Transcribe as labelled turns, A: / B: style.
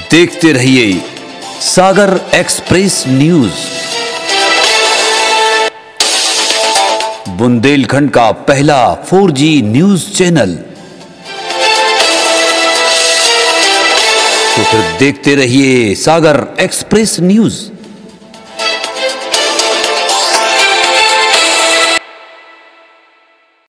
A: देखते रहिए सागर express news, Bundelkhand का पहला 4G न्यूज चैनल। तो फिर देखते रहिए सागर एक्सप्रेस न्यूज।